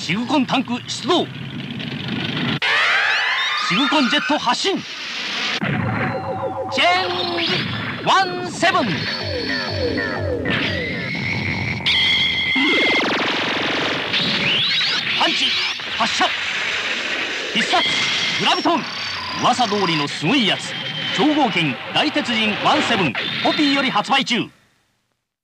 シグコンタンク出動。シグコンジェット発進。チェンジ17。パンチ発射。必殺グラビトン。噂通りのすごいやつ。超合金大鉄人17ポピーより発売中。